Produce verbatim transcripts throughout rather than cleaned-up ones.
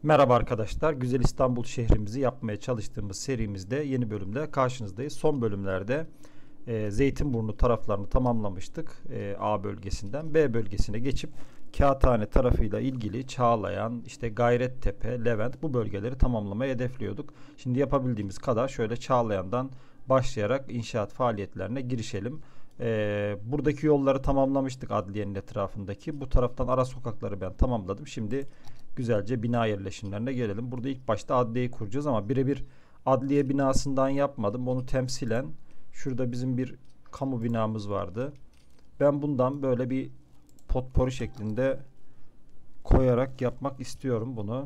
Merhaba arkadaşlar. Güzel İstanbul şehrimizi yapmaya çalıştığımız serimizde yeni bölümde karşınızdayız. Son bölümlerde e, Zeytinburnu taraflarını tamamlamıştık e, A bölgesinden. B bölgesine geçip Kağıthane tarafıyla ilgili Çağlayan, işte Gayrettepe, Levent bu bölgeleri tamamlamayı hedefliyorduk. Şimdi yapabildiğimiz kadar şöyle Çağlayan'dan başlayarak inşaat faaliyetlerine girişelim. Ee, buradaki yolları tamamlamıştık adliyenin etrafındaki. Bu taraftan ara sokakları ben tamamladım. Şimdi güzelce bina yerleşimlerine gelelim. Burada ilk başta adliyeyi kuracağız ama birebir adliye binasından yapmadım. Onu temsilen şurada bizim bir kamu binamız vardı. Ben bundan böyle bir potpori şeklinde koyarak yapmak istiyorum bunu.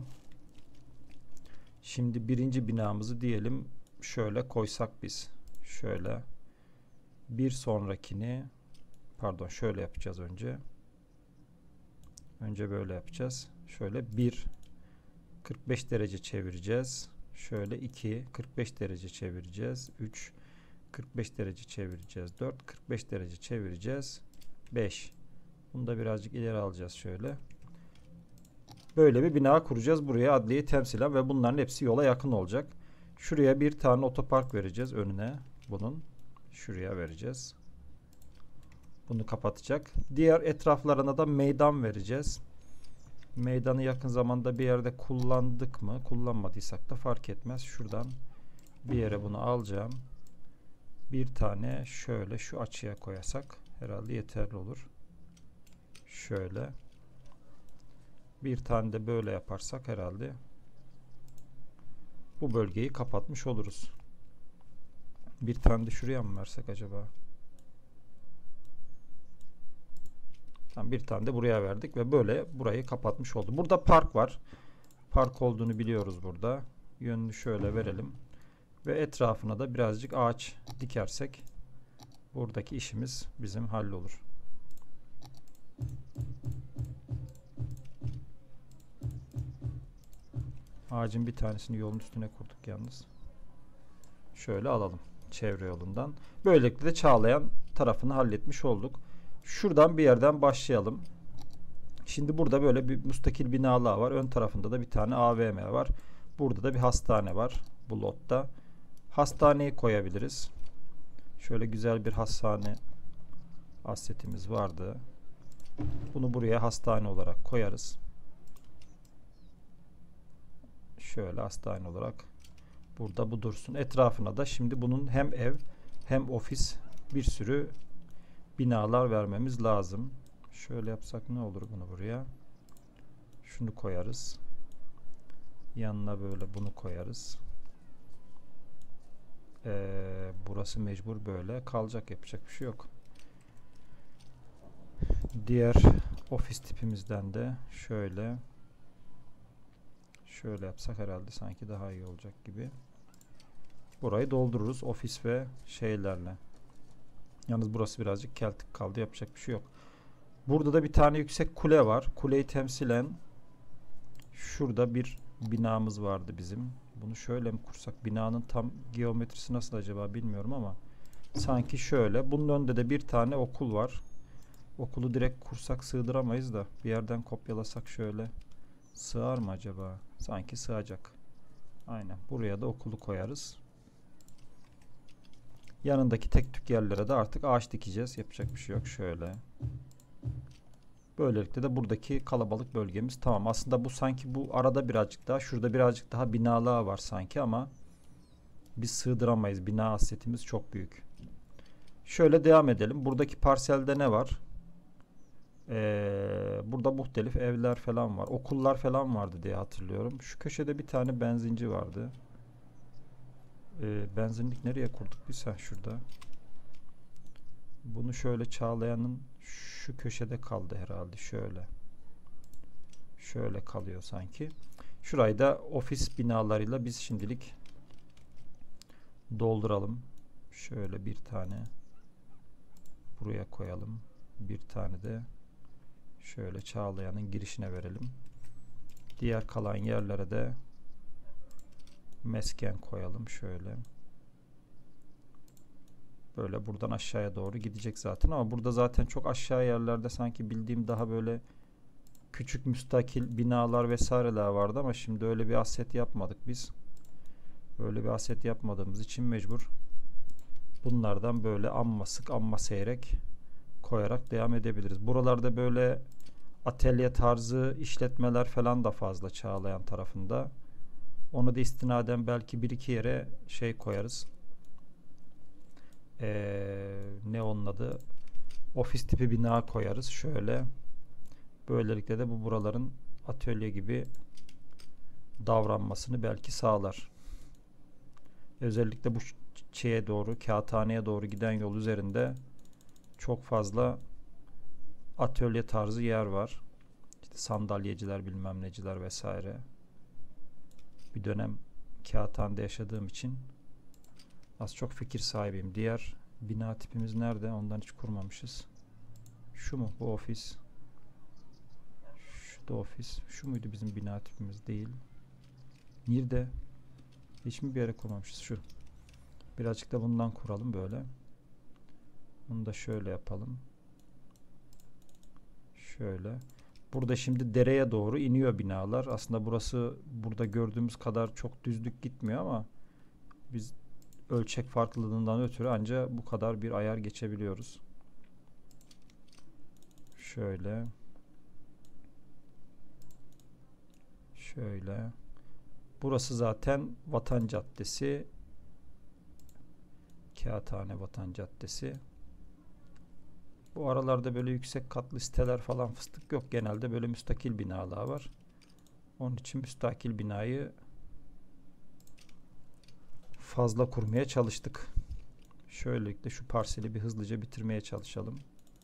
Şimdi birinci binamızı diyelim şöyle koysak biz. Şöyle bir sonrakini pardon şöyle yapacağız önce. Önce böyle yapacağız. Şöyle bir kırk beş derece çevireceğiz. Şöyle iki kırk beş derece çevireceğiz. üç kırk beş derece çevireceğiz. dört kırk beş derece çevireceğiz. beş. Bunu da birazcık ileri alacağız şöyle. Böyle bir bina kuracağız buraya adliyeyi temsilen ve bunların hepsi yola yakın olacak. Şuraya bir tane otopark vereceğiz önüne bunun. Şuraya vereceğiz. Bunu kapatacak. Diğer etraflarına da meydan vereceğiz. Meydanı yakın zamanda bir yerde kullandık mı? Kullanmadıysak da fark etmez. Şuradan bir yere bunu alacağım. Bir tane şöyle şu açıya koyasak herhalde yeterli olur. Şöyle. Bir tane de böyle yaparsak herhalde bu bölgeyi kapatmış oluruz. Bir tane de şuraya mı versek acaba? Bir tane de buraya verdik ve böyle burayı kapatmış oldu. Burada park var. Park olduğunu biliyoruz burada. Yönünü şöyle verelim. Ve etrafına da birazcık ağaç dikersek buradaki işimiz bizim hallolur. Ağacın bir tanesini yolun üstüne kurduk yalnız. Şöyle alalım çevre yolundan. Böylelikle de Çağlayan tarafını halletmiş olduk. Şuradan bir yerden başlayalım. Şimdi burada böyle bir müstakil binalar var. Ön tarafında da bir tane A V M var. Burada da bir hastane var bu lotta. Hastaneyi koyabiliriz. Şöyle güzel bir hastane asetimiz vardı. Bunu buraya hastane olarak koyarız. Şöyle hastane olarak burada bu dursun. Etrafına da şimdi bunun hem ev hem ofis bir sürü binalar vermemiz lazım. Şöyle yapsak ne olur bunu buraya? Şunu koyarız. Yanına böyle bunu koyarız. Ee, burası mecbur böyle kalacak. Yapacak bir şey yok. Diğer ofis tipimizden de şöyle şöyle yapsak herhalde sanki daha iyi olacak gibi. Burayı doldururuz ofis ve şeylerle. Yalnız burası birazcık keltik kaldı. Yapacak bir şey yok. Burada da bir tane yüksek kule var. Kuleyi temsilen şurada bir binamız vardı bizim. Bunu şöyle mi kursak? Binanın tam geometrisi nasıl acaba bilmiyorum ama sanki şöyle. Bunun önünde de bir tane okul var. Okulu direkt kursak sığdıramayız da bir yerden kopyalasak şöyle sığar mı acaba? Sanki sığacak. Aynen. Buraya da okulu koyarız. Yanındaki tek tük yerlere de artık ağaç dikeceğiz. Yapacak bir şey yok. Şöyle. Böylelikle de buradaki kalabalık bölgemiz tamam. Aslında bu sanki bu arada birazcık daha şurada birazcık daha binalar var sanki ama biz sığdıramayız. Bina asetimiz çok büyük. Şöyle devam edelim. Buradaki parselde ne var? Ee, burada muhtelif evler falan var. Okullar falan vardı diye hatırlıyorum. Şu köşede bir tane benzinci vardı. Ee, benzinlik nereye kurduk biz? Ha, şurada. Bunu şöyle Çağlayan'ın şu köşede kaldı herhalde. Şöyle. Şöyle kalıyor sanki. Şurayı da ofis binalarıyla biz şimdilik dolduralım. Şöyle bir tane buraya koyalım. Bir tane de şöyle Çağlayan'ın girişine verelim. Diğer kalan yerlere de mesken koyalım. Şöyle. Böyle buradan aşağıya doğru gidecek zaten ama burada zaten çok aşağı yerlerde sanki bildiğim daha böyle küçük müstakil binalar vesaireler vardı ama şimdi öyle bir aset yapmadık biz. Öyle bir aset yapmadığımız için mecbur bunlardan böyle amma sık amma seyrek koyarak devam edebiliriz. Buralarda böyle atölye tarzı işletmeler falan da fazla Çağlayan tarafında. Onu da istinaden belki bir iki yere şey koyarız. Ee, ne onun adı? Ofis tipi bina koyarız. Şöyle. Böylelikle de bu buraların atölye gibi davranmasını belki sağlar. Özellikle bu şeye doğru, kağıthaneye doğru giden yol üzerinde çok fazla atölye tarzı yer var. İşte sandalyeciler, bilmem neciler vesaire. Bir dönem kağıthanede yaşadığım için az çok fikir sahibiyim. Diğer bina tipimiz nerede? Ondan hiç kurmamışız. Şu mu? Bu ofis. Şu da ofis. Şu muydu bizim bina tipimiz? Değil. Nerede? Hiç mi bir yere kurmamışız? Şu. Birazcık da bundan kuralım böyle. Bunu da şöyle yapalım. Şöyle. Burada şimdi dereye doğru iniyor binalar. Aslında burası burada gördüğümüz kadar çok düzlük gitmiyor ama biz ölçek farklılığından ötürü ancak bu kadar bir ayar geçebiliyoruz. Şöyle. Şöyle. Burası zaten Vatan Caddesi. Kağıthane Vatan Caddesi. Bu aralarda böyle yüksek katlı siteler falan fıstık yok. Genelde böyle müstakil binalar var. Onun için müstakil binayı fazla kurmaya çalıştık. Şöylelikle şu parseli bir hızlıca bitirmeye çalışalım.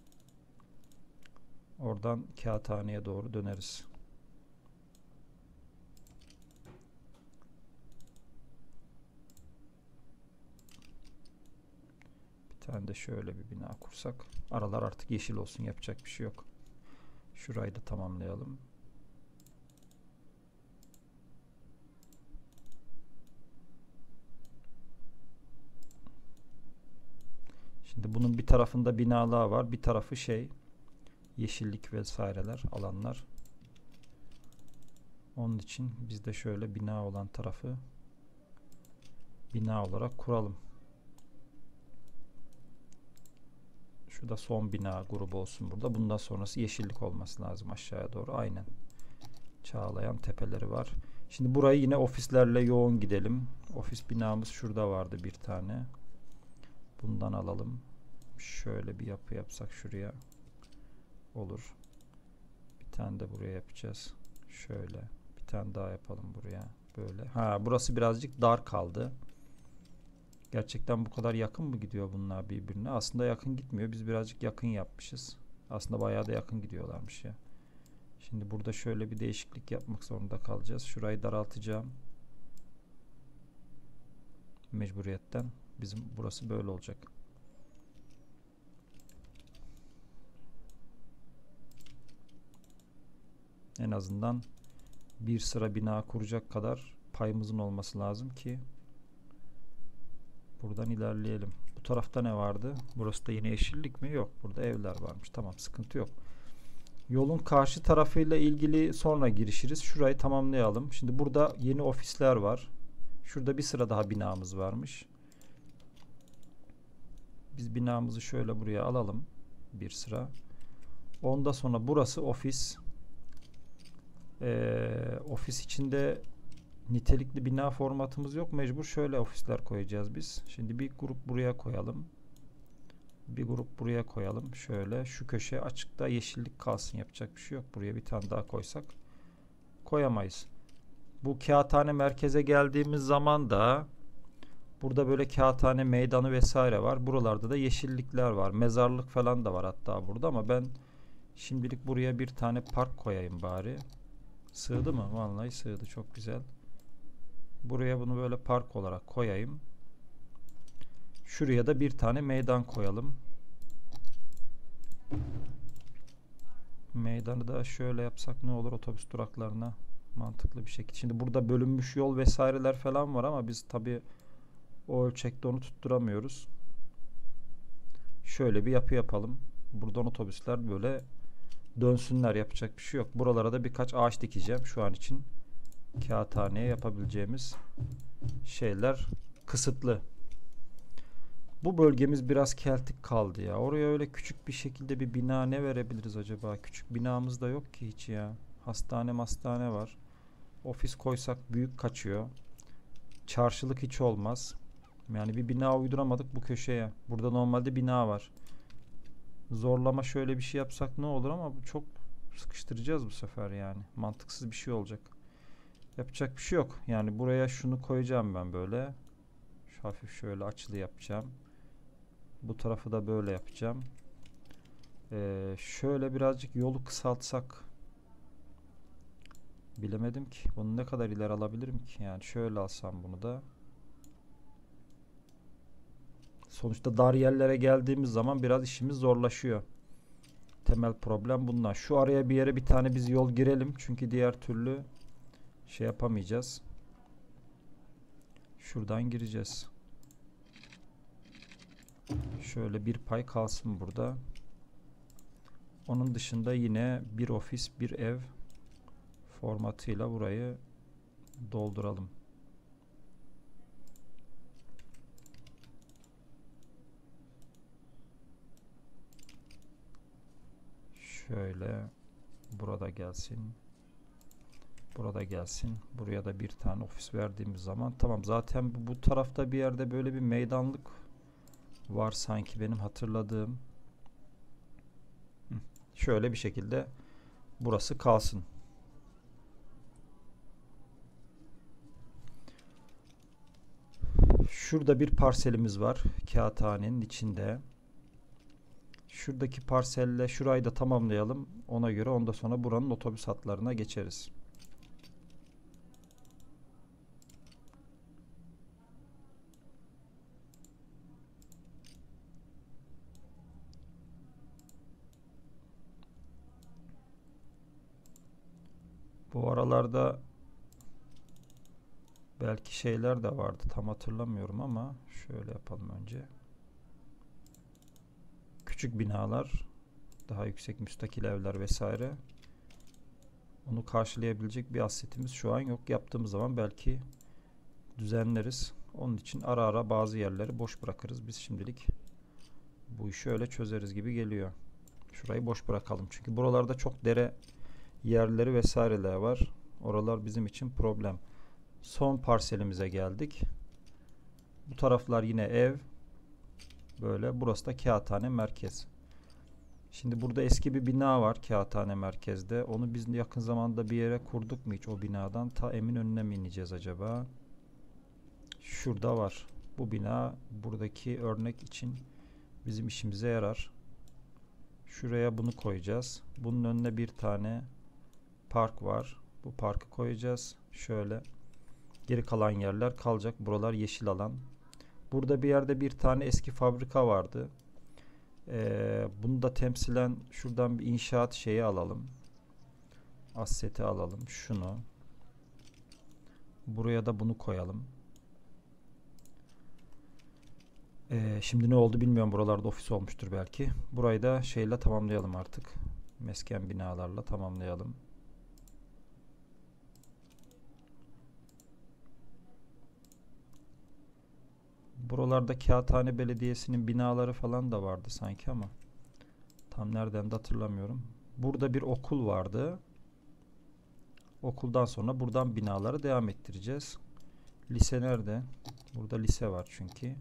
Oradan kağıthaneye doğru döneriz. Bir tane de şöyle bir bina kursak. Aralar artık yeşil olsun, yapacak bir şey yok. Şurayı da tamamlayalım. Şimdi bunun bir tarafında binalar var. Bir tarafı şey, yeşillik vesaireler, alanlar. Onun için biz de şöyle bina olan tarafı bina olarak kuralım. Şu da son bina grubu olsun burada. Bundan sonrası yeşillik olması lazım aşağıya doğru. Aynen. Çağlayan tepeleri var. Şimdi burayı yine ofislerle yoğun gidelim. Ofis binamız şurada vardı bir tane. Bundan alalım. Şöyle bir yapı yapsak şuraya olur. Bir tane de buraya yapacağız. Şöyle. Bir tane daha yapalım buraya. Böyle. Ha, burası birazcık dar kaldı. Gerçekten bu kadar yakın mı gidiyor bunlar birbirine? Aslında yakın gitmiyor. Biz birazcık yakın yapmışız. Aslında bayağı da yakın gidiyorlarmış ya. Şimdi burada şöyle bir değişiklik yapmak zorunda kalacağız. Şurayı daraltacağım. Mecburiyetten. Bizim burası böyle olacak. En azından bir sıra bina kuracak kadar payımızın olması lazım ki buradan ilerleyelim. Bu tarafta ne vardı? Burası da yine yeşillik mi? Yok. Burada evler varmış. Tamam, sıkıntı yok. Yolun karşı tarafıyla ilgili sonra girişiriz. Şurayı tamamlayalım. Şimdi burada yeni ofisler var. Şurada bir sıra daha binamız varmış. Biz binamızı şöyle buraya alalım. Bir sıra. Ondan sonra burası ofis. Ee, ofis içinde nitelikli bina formatımız yok. Mecbur şöyle ofisler koyacağız biz. Şimdi bir grup buraya koyalım. Bir grup buraya koyalım. Şöyle şu köşe açıkta yeşillik kalsın. Yapacak bir şey yok. Buraya bir tane daha koysak koyamayız. Bu kağıthane merkeze geldiğimiz zaman da burada böyle kağıthane meydanı vesaire var. Buralarda da yeşillikler var. Mezarlık falan da var hatta burada ama ben şimdilik buraya bir tane park koyayım bari. Sığdı mı? Vallahi sığdı. Çok güzel. Buraya bunu böyle park olarak koyayım. Şuraya da bir tane meydan koyalım. Meydanı da şöyle yapsak ne olur otobüs duraklarına mantıklı bir şekilde. Şimdi burada bölünmüş yol vesaireler falan var ama biz tabii o ölçekte onu tutturamıyoruz. Şöyle bir yapı yapalım. Buradan otobüsler böyle Dönsünler, yapacak bir şey yok. Buralara da birkaç ağaç dikeceğim. Şu an için kağıthaneye yapabileceğimiz şeyler kısıtlı. Bu bölgemiz biraz keltik kaldı ya. Oraya öyle küçük bir şekilde bir bina ne verebiliriz acaba? Küçük binamız da yok ki hiç ya. Hastane hastane var. Ofis koysak büyük kaçıyor. Çarşılık hiç olmaz. Yani bir bina uyduramadık bu köşeye. Burada normalde bina var. Zorlama şöyle bir şey yapsak ne olur, ama çok sıkıştıracağız bu sefer yani. Mantıksız bir şey olacak. Yapacak bir şey yok. Yani buraya şunu koyacağım ben böyle. Şu hafif şöyle açılı yapacağım. Bu tarafı da böyle yapacağım. Ee, şöyle birazcık yolu kısaltsak. Bilemedim ki. Bunu ne kadar ileri alabilirim ki? Yani şöyle alsam bunu da. Sonuçta dar yerlere geldiğimiz zaman biraz işimiz zorlaşıyor. Temel problem bunlar. Şu araya bir yere bir tane biz yol girelim. Çünkü diğer türlü şey yapamayacağız. Şuradan gireceğiz. Şöyle bir pay kalsın burada. Onun dışında yine bir ofis, bir ev formatıyla burayı dolduralım. Şöyle burada gelsin. Burada gelsin. Buraya da bir tane ofis verdiğimiz zaman tamam. Zaten bu, bu tarafta bir yerde böyle bir meydanlık var sanki, benim hatırladığım. Şöyle bir şekilde burası kalsın. Şurada bir parselimiz var kağıthanenin içinde. Şuradaki parselle şurayı da tamamlayalım. Ona göre ondan sonra buranın otobüs hatlarına geçeriz. Bu aralarda belki şeyler de vardı. Tam hatırlamıyorum ama şöyle yapalım önce. Küçük binalar, daha yüksek müstakil evler vesaire. Onu karşılayabilecek bir asetimiz şu an yok. Yaptığımız zaman belki düzenleriz. Onun için ara ara bazı yerleri boş bırakırız. Biz şimdilik bu işi öyle çözeriz gibi geliyor. Şurayı boş bırakalım. Çünkü buralarda çok dere yerleri vesaireler var. Oralar bizim için problem. Son parselimize geldik. Bu taraflar yine ev. Böyle. Burası da kağıthane merkez. Şimdi burada eski bir bina var kağıthane merkezde. Onu biz yakın zamanda bir yere kurduk mu hiç o binadan? Ta Eminönü'ne mi ineceğiz acaba? Şurada var. Bu bina buradaki örnek için bizim işimize yarar. Şuraya bunu koyacağız. Bunun önüne bir tane park var. Bu parkı koyacağız. Şöyle. Geri kalan yerler kalacak. Buralar yeşil alan. Burada bir yerde bir tane eski fabrika vardı. Ee, bunu da temsilen şuradan bir inşaat şeyi alalım. Asseti alalım. Şunu. Buraya da bunu koyalım. Ee, şimdi ne oldu bilmiyorum. Buralarda ofis olmuştur belki. Burayı da şeyle tamamlayalım artık. Mesken binalarla tamamlayalım. Buralarda Kağıthane Belediyesi'nin binaları falan da vardı sanki ama tam nereden de hatırlamıyorum. Burada bir okul vardı. Okuldan sonra buradan binaları devam ettireceğiz. Lise nerede? Burada lise var çünkü.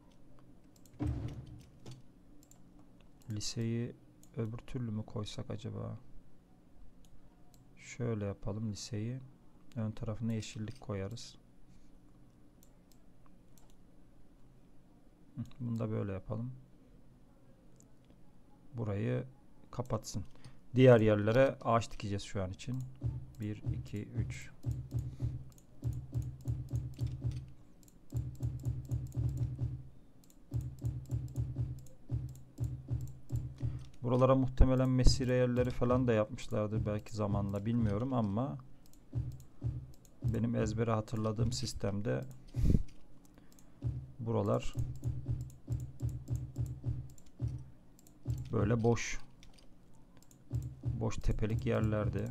Liseyi öbür türlü mü koysak acaba? Şöyle yapalım liseyi. Ön tarafına yeşillik koyarız. Bunu da böyle yapalım. Burayı kapatsın. Diğer yerlere ağaç dikeceğiz şu an için. bir, iki, üç. Buralara muhtemelen mesire yerleri falan da yapmışlardır belki zamanla, bilmiyorum ama benim ezbere hatırladığım sistemde buralar böyle boş boş tepelik yerlerdi.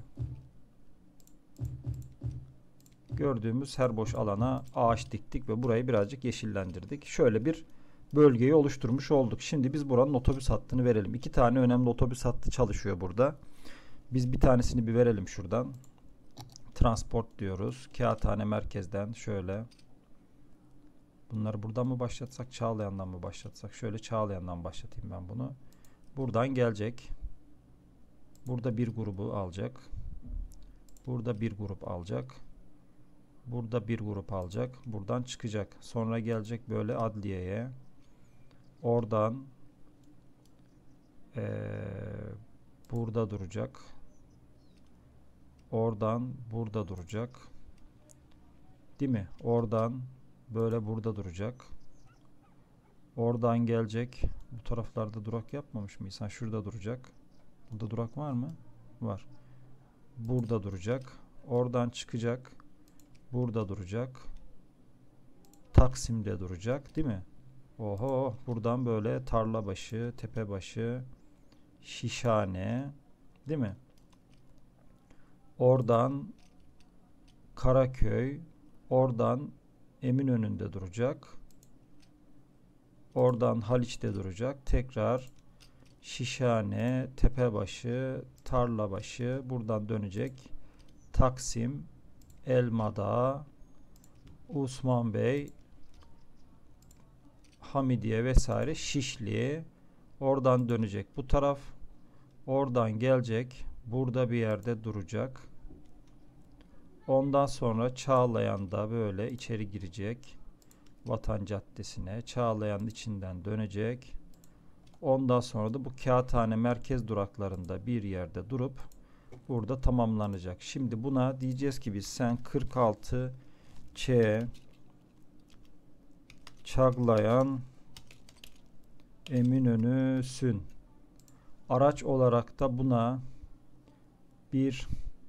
Gördüğümüz her boş alana ağaç diktik ve burayı birazcık yeşillendirdik. Şöyle bir bölgeyi oluşturmuş olduk. Şimdi biz buranın otobüs hattını verelim. İki tane önemli otobüs hattı çalışıyor burada. Biz bir tanesini bir verelim şuradan. Transport diyoruz. Kağıthane merkezden şöyle. Bunları buradan mı başlatsak, Çağlayan'dan mı başlatsak? Şöyle Çağlayan'dan başlatayım ben bunu. Buradan gelecek. Burada bir grubu alacak. Burada bir grup alacak. Burada bir grup alacak. Buradan çıkacak. Sonra gelecek böyle adliyeye. Oradan ee, burada duracak. Oradan burada duracak. Değil mi? Oradan böyle burada duracak. Oradan gelecek. Bu taraflarda durak yapmamış mıyız? Ha, şurada duracak. Burada durak var mı? Var. Burada duracak. Oradan çıkacak. Burada duracak. Taksim'de duracak. Değil mi? Oho. Buradan böyle Tarlabaşı, Tepebaşı, Şişhane. Değil mi? Oradan Karaköy. Oradan Eminönü'nde duracak. Oradan Haliç'te duracak. Tekrar Şişhane, Tepebaşı, Tarlabaşı. Buradan dönecek. Taksim, Elmadağ, Osman Bey, Hamidiye vesaire, Şişli. Oradan dönecek bu taraf. Oradan gelecek. Burada bir yerde duracak. Ondan sonra Çağlayan'da böyle içeri girecek. Vatan Caddesi'ne. Çağlayan'ın içinden dönecek. Ondan sonra da bu Kağıthane merkez duraklarında bir yerde durup burada tamamlanacak. Şimdi buna diyeceğiz ki biz sen kırk altı Ç Çağlayan Eminönü'sün. Araç olarak da buna bir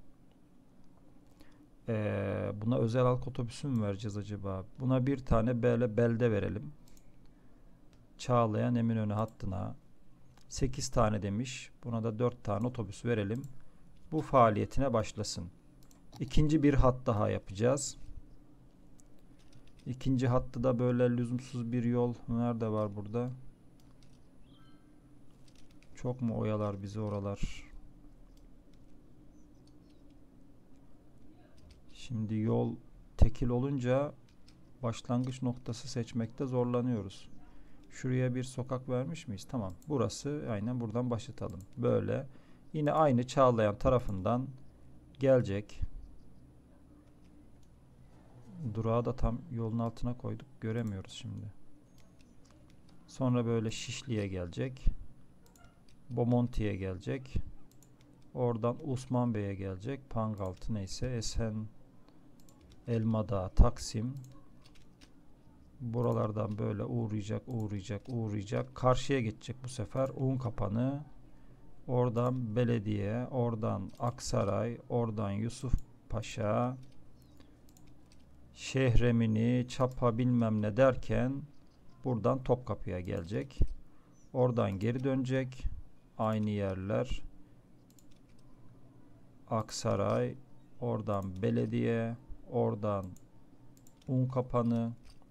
Ee, buna özel halk otobüsü mü vereceğiz acaba? Buna bir tane böyle belde verelim. Çağlayan Eminönü hattına sekiz tane demiş. Buna da dört tane otobüs verelim. Bu faaliyetine başlasın. İkinci bir hat daha yapacağız. İkinci hattı da böyle lüzumsuz bir yol. Nerede var burada? Çok mu oyalar bizi oralar? Şimdi yol tekil olunca başlangıç noktası seçmekte zorlanıyoruz. Şuraya bir sokak vermiş miyiz? Tamam. Burası aynen buradan başlatalım. Böyle. Yine aynı Çağlayan tarafından gelecek. Durağı da tam yolun altına koyduk. Göremiyoruz şimdi. Sonra böyle Şişli'ye gelecek. Bomonti'ye gelecek. Oradan Osman Bey'e gelecek. Pangaltı neyse. Esen, Elmadağ, Taksim. Buralardan böyle uğrayacak, uğrayacak, uğrayacak. Karşıya geçecek bu sefer. Unkapanı. Oradan belediye. Oradan Aksaray. Oradan Yusufpaşa. Şehremini, Çapa bilmem ne derken buradan Topkapı'ya gelecek. Oradan geri dönecek. Aynı yerler. Aksaray. Oradan belediye. Oradan Unkapanı,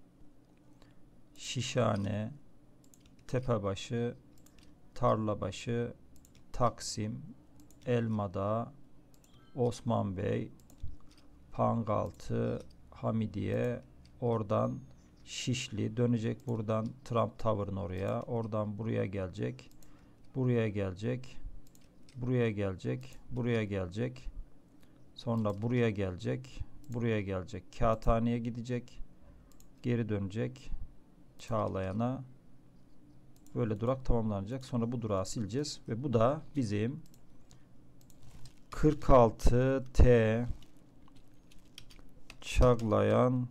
Şişhane, Tepebaşı, Tarlabaşı, Taksim, Elmadağ, Osman Bey, Pangaltı, Hamidiye, oradan Şişli dönecek, buradan Trump Tower'ın oraya, oradan buraya gelecek, buraya gelecek, buraya gelecek, buraya gelecek, sonra buraya gelecek, buraya gelecek, Kağıthane'ye gidecek, geri dönecek Çağlayan'a, böyle durak tamamlanacak. Sonra bu durağı sileceğiz ve bu da bizim kırk altı T Çağlayan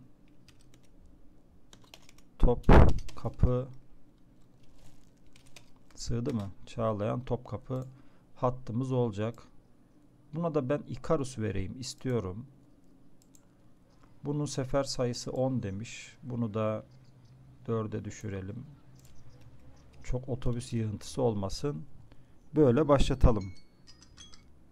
Topkapı, sığdı mı? Çağlayan Topkapı hattımız olacak. Buna da ben Ikarus vereyim istiyorum. Bunun sefer sayısı on demiş. Bunu da dörde düşürelim. Çok otobüs yığıntısı olmasın. Böyle başlatalım.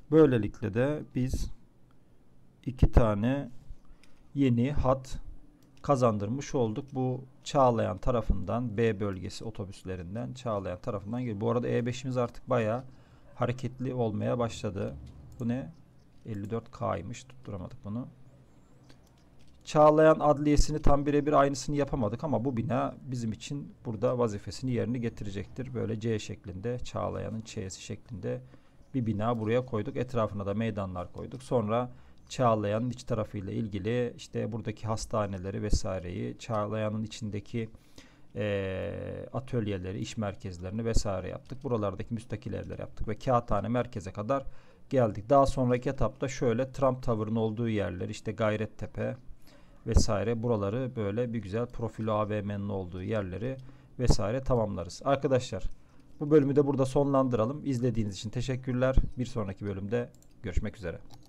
Böylelikle de biz iki tane yeni hat kazandırmış olduk. Bu Çağlayan tarafından, B bölgesi otobüslerinden Çağlayan tarafından geliyor. Bu arada E beşimiz artık bayağı hareketli olmaya başladı. Bu ne? elli dört K'ymış. Tutturamadık bunu. Çağlayan Adliyesi'ni tam birebir aynısını yapamadık ama bu bina bizim için burada vazifesini yerine getirecektir. Böyle C şeklinde, Çağlayan'ın Ç'si şeklinde bir bina buraya koyduk. Etrafına da meydanlar koyduk. Sonra Çağlayan'ın iç tarafıyla ilgili işte buradaki hastaneleri vesaireyi, Çağlayan'ın içindeki e, atölyeleri, iş merkezlerini vesaire yaptık. Buralardaki müstakil evler yaptık ve Kağıthane merkeze kadar geldik. Daha sonraki etapta şöyle Trump Tower'ın olduğu yerler, işte Gayrettepe vesaire, buraları böyle bir güzel profilo A V M'nin olduğu yerleri vesaire tamamlarız. Arkadaşlar, bu bölümü de burada sonlandıralım. İzlediğiniz için teşekkürler. Bir sonraki bölümde görüşmek üzere.